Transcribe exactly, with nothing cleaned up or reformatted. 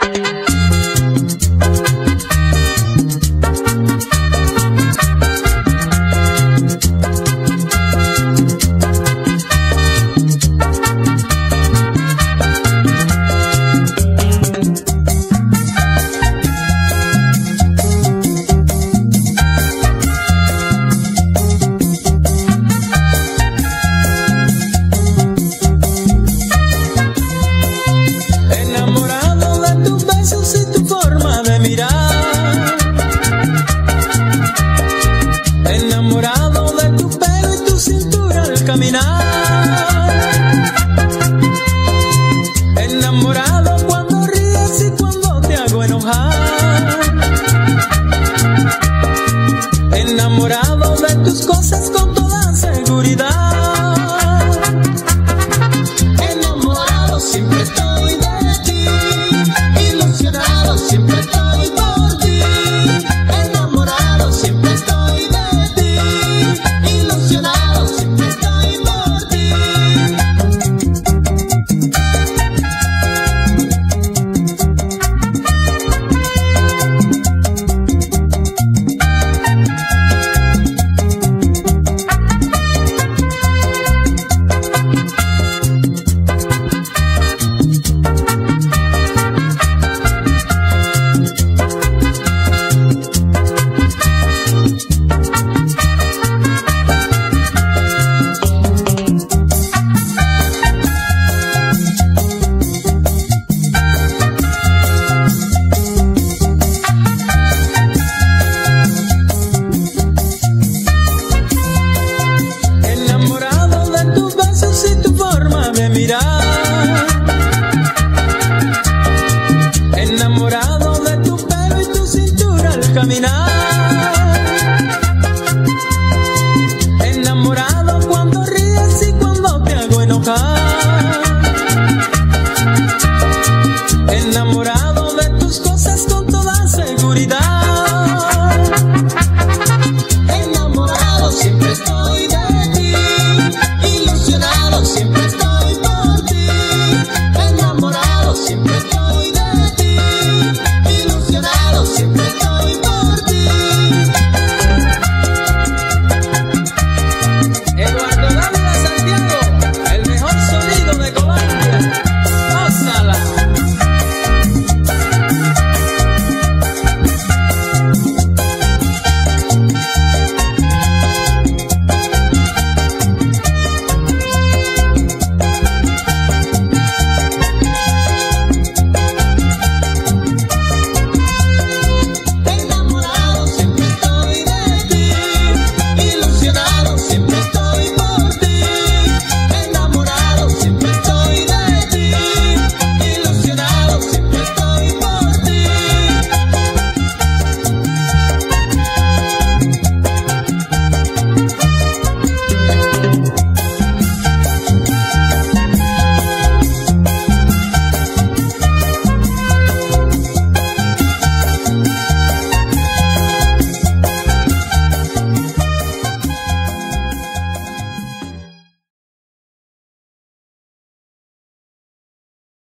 Enamorado de tu pelo y tu cintura al caminar. Enamorado cuando ríes y cuando te hago enojar. Enamorado de tus cosas con toda seguridad. Enamorado siempre estoy de ti, ilusionado siempre estoy por ti. Enamorado siempre estoy de ti, ilusionado siempre estoy por ti. Mirar. Enamorado de tu pelo y tu cintura al caminar. Enamorado cuando ríes y cuando te hago enojar. Enamorado